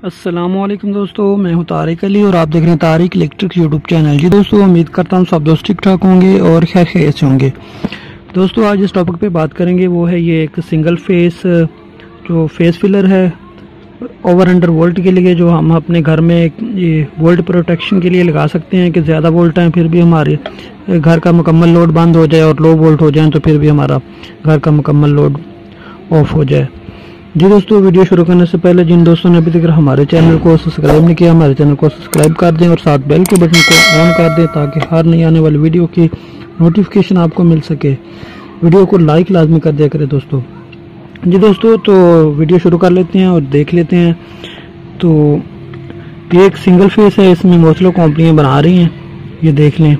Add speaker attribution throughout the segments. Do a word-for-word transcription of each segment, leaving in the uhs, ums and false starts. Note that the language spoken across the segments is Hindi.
Speaker 1: अस्सलामुअलैकुम दोस्तों, मैं हूं तारिक अली और आप देख रहे हैं तारिक इलेक्ट्रिक यूट्यूब चैनल। जी दोस्तों, उम्मीद करता हूं सब दोस्त ठीक ठाक होंगे और खैर खैरियत से होंगे। दोस्तों, आज इस टॉपिक पे बात करेंगे वो है ये एक सिंगल फेस जो फेस फिलर है ओवर अंडर वोल्ट के लिए, जो हम अपने घर में ये वोल्ट प्रोटेक्शन के लिए लगा सकते हैं कि ज़्यादा वोल्ट आए फिर भी हमारे घर का मुकम्मल लोड बंद हो जाए और लो वोल्ट हो जाए तो फिर भी हमारा घर का मुकम्मल लोड ऑफ हो जाए। जी दोस्तों, वीडियो शुरू करने से पहले जिन दोस्तों ने अभी तक हमारे चैनल को सब्सक्राइब नहीं किया, हमारे चैनल को सब्सक्राइब कर दें और साथ बेल के बटन को ऑन कर दें ताकि हर नई आने वाली वीडियो की नोटिफिकेशन आपको मिल सके। वीडियो को लाइक लाजमी कर दिया करें दोस्तों। जी दोस्तों, तो वीडियो शुरू कर लेते हैं और देख लेते हैं। तो ये एक सिंगल फेस है, इसमें मोस्टली कंपनियां बना रही हैं, ये देख लें।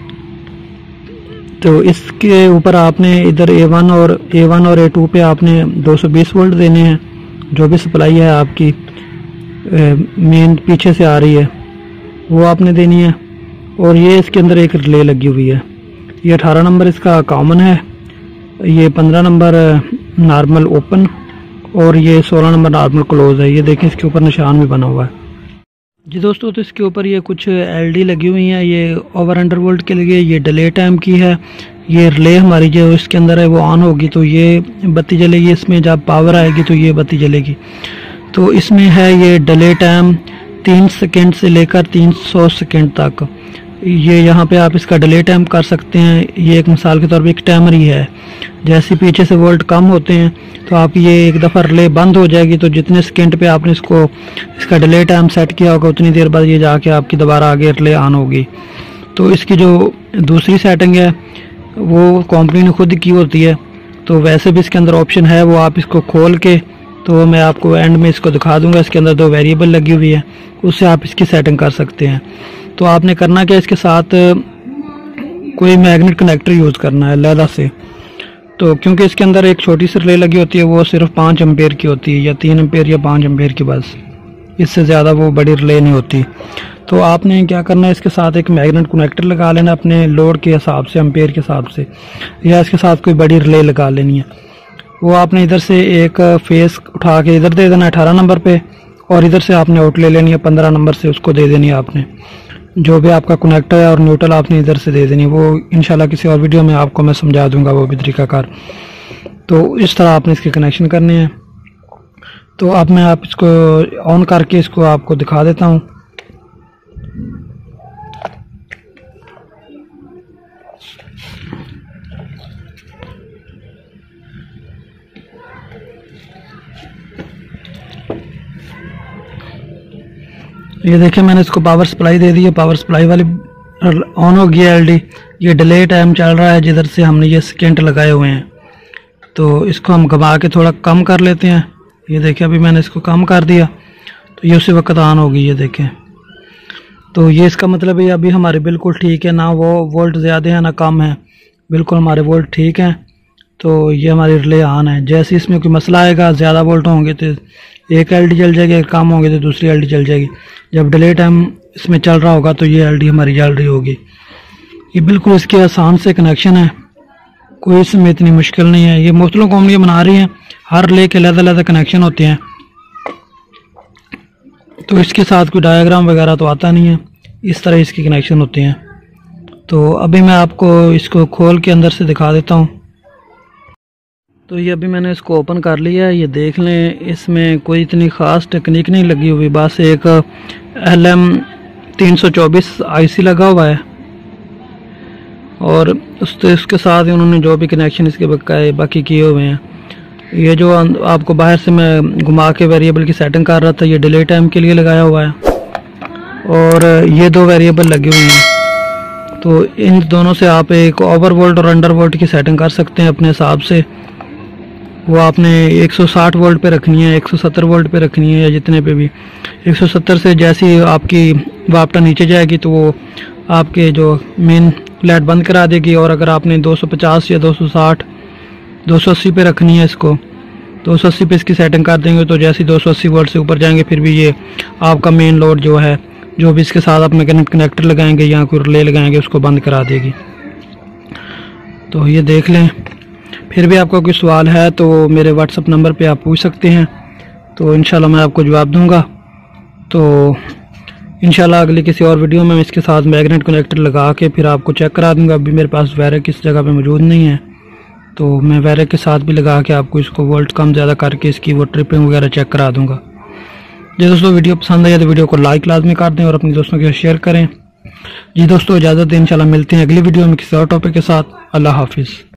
Speaker 1: तो इसके ऊपर आपने इधर ए वन और ए वन और ए टू पे आपने दो सौ बीस वोल्ट देने हैं। जो भी सप्लाई है आपकी मेन पीछे से आ रही है वो आपने देनी है। और ये इसके अंदर एक रिले लगी हुई है। ये अठारह नंबर इसका कॉमन है, ये पंद्रह नंबर नॉर्मल ओपन और ये सोलह नंबर नॉर्मल क्लोज है। ये देखें, इसके ऊपर निशान भी बना हुआ है। जी दोस्तों, तो इसके ऊपर ये कुछ एलडी लगी हुई हैं, ये ओवर अंडर वोल्ट के लिए। ये डिले टाइम की है। ये रिले हमारी जो इसके अंदर है वो ऑन होगी तो ये बत्ती जलेगी, इसमें जब पावर आएगी तो ये बत्ती जलेगी। तो इसमें है ये डिले टाइम तीन सेकंड से लेकर तीन सौ सेकंड तक। ये यहाँ पे आप इसका डिले टाइम कर सकते हैं। ये एक मिसाल के तौर पे एक टाइमर ही है। जैसे पीछे से वोल्ट कम होते हैं तो आप ये एक दफ़ा रिले बंद हो जाएगी तो जितने सेकंड पे आपने इसको इसका डिले टाइम सेट किया होगा उतनी देर बाद ये जाके आपकी दोबारा आगे रिले ऑन होगी। तो इसकी जो दूसरी सेटिंग है वो कंपनी ने खुद की होती है। तो वैसे भी इसके अंदर ऑप्शन है, वो आप इसको खोल के, तो मैं आपको एंड में इसको दिखा दूंगा। इसके अंदर दो वेरिएबल लगी हुई है, उससे आप इसकी सेटिंग कर सकते हैं। तो आपने करना क्या, इसके साथ कोई मैग्नेट कनेक्टर यूज़ करना है अलहदा से। तो क्योंकि इसके अंदर एक छोटी सी रिले लगी होती है, वो सिर्फ पाँच एम्पेयर की होती है, या तीन एम्पेयर या पाँच एम्पेयर की, बस इससे ज़्यादा वो बड़ी रिले नहीं होती। तो आपने क्या करना है, इसके साथ एक मैग्नेट कनेक्टर लगा लेना अपने लोड के हिसाब से, एम्पेयर के हिसाब से, या इसके साथ कोई बड़ी रिले लगा लेनी है। वो आपने इधर से एक फेस उठा के इधर दे देना है अठारह नंबर पे, और इधर से आपने आउट ले लेनी है पंद्रह नंबर से, उसको दे देनी है आपने। जो भी आपका कनेक्टर है और न्यूट्रल आपने इधर से दे देनी है। वो इंशाल्लाह किसी और वीडियो में आपको मैं समझा दूंगा वो भी तरीकाकार। तो इस तरह आपने इसके कनेक्शन करने हैं। तो अब मैं आप इसको ऑन करके इसको आपको दिखा देता हूँ। ये देखिए, मैंने इसको पावर सप्लाई दे दी है। पावर सप्लाई वाली ऑन हो गया एलडी। ये डिले टाइम चल रहा है जिधर से हमने ये सेकेंड लगाए हुए हैं। तो इसको हम घुमा के थोड़ा कम कर लेते हैं। ये देखिए, अभी मैंने इसको कम कर दिया तो ये उसी वक्त ऑन होगी। ये देखें, तो ये इसका मतलब है अभी हमारे बिल्कुल ठीक है, ना वो वोल्ट ज़्यादा है ना कम है, बिल्कुल हमारे वोल्ट ठीक हैं। तो ये हमारी रिले ऑन है। जैसे इसमें कोई मसला आएगा, ज़्यादा वोल्ट होंगे तो एक एलडी चल जाएगी, कम होंगे तो दूसरी एलडी चल जाएगी। जब डिले टाइम इसमें चल रहा होगा तो ये एलडी हमारी जल रही होगी। ये बिल्कुल इसके आसान से कनेक्शन है, कोई इसमें इतनी मुश्किल नहीं है। ये मुख्तलिफ कंपनियाँ बना रही हैं, हर रिले के अलग अलग कनेक्शन होते हैं। तो इसके साथ कोई डायग्राम वगैरह तो आता नहीं है, इस तरह इसके कनेक्शन होते हैं। तो अभी मैं आपको इसको खोल के अंदर से दिखा देता हूँ। तो ये अभी मैंने इसको ओपन कर लिया है। ये देख लें, इसमें कोई इतनी ख़ास टेक्निक नहीं लगी हुई, बस एक एल एम तीन सौ चौबीस आई सी लगा हुआ है और उसके इसके साथ ही उन्होंने जो भी कनेक्शन इसके बकाए बाकी किए हुए हैं। ये जो आपको बाहर से मैं घुमा के वेरिएबल की सेटिंग कर रहा था, ये डिले टाइम के लिए लगाया हुआ है। और ये दो वेरिएबल लगे हुए हैं, तो इन दोनों से आप एक ओवर वोल्ट और अंडर वोल्ट की सेटिंग कर सकते हैं अपने हिसाब से। वो आपने एक सौ साठ वोल्ट पे रखनी है, एक सौ सत्तर वोल्ट पे रखनी है, या जितने पे भी। एक सौ सत्तर से जैसी आपकी वापटा नीचे जाएगी तो वो आपके जो मेन लाइट बंद करा देगी। और अगर आपने दो सौ पचास या दो सौ साठ दो सौ अस्सी पे रखनी है इसको, दो सौ अस्सी पे इसकी सेटिंग कर देंगे तो जैसे दो सौ अस्सी वोल्ट से ऊपर जाएंगे फिर भी ये आपका मेन लोड जो है, जो भी इसके साथ आप मैग्नेट कनेक्टर लगाएंगे या कोई रिले लगाएंगे, उसको बंद करा देगी। तो ये देख लें। फिर भी आपका कोई सवाल है तो मेरे व्हाट्सअप नंबर पे आप पूछ सकते हैं, तो इंशाल्लाह मैं आपको जवाब दूंगा। तो इंशाल्लाह अगली किसी और वीडियो में मैं इसके साथ मैग्नेट कनेक्टर लगा के फिर आपको चेक करा दूंगा। अभी मेरे पास वैरक इस जगह पे मौजूद नहीं है, तो मैं वैरक के साथ भी लगा के आपको इसको वोल्ट कम ज़्यादा करके इसकी वो ट्रिपिंग वगैरह चेक करा दूंगा। जी दोस्तों, वीडियो पसंद आया तो वीडियो को लाइक लाजमी कर दें और अपने दोस्तों के साथ शेयर करें। जी दोस्तों, इजाज़त दें, इंशाल्लाह मिलते हैं अगली वीडियो में किसी और टॉपिक के साथ। अल्लाह हाफिज़।